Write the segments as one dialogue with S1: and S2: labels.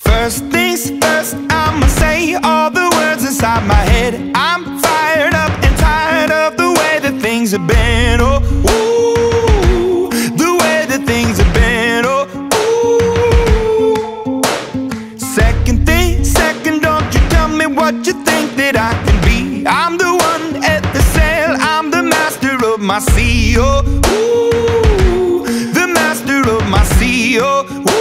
S1: First things first, I'ma say all the words inside my head. I'm fired up and tired of the way that things have been. Oh, ooh, the way that things have been. Oh, ooh. Second thing, second, don't you tell me what you think that I can be. I'm the one at the sail, I'm the master of my sea. Oh, ooh, the master of my sea. Oh, ooh.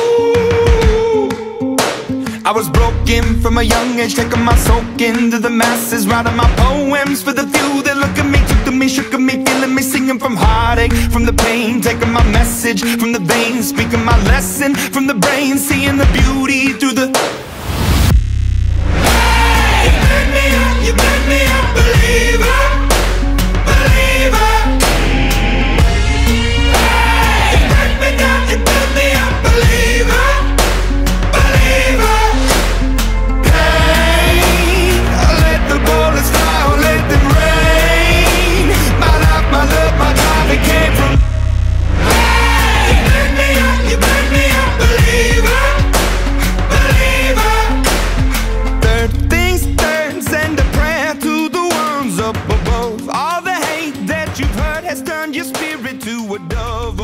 S1: I was broken from a young age, taking my soak into the masses, writing my poems for the few that look at me, took to me, shook at me, feeling me, singing from heartache, from the pain, taking my message from the veins, speaking my lesson from the brain, seeing the beauty through the... Hey, you made me up, you made me a believer, believer. Hey, you break me down, you made me a believer, believer. All the hate that you've heard has turned your spirit to a dove.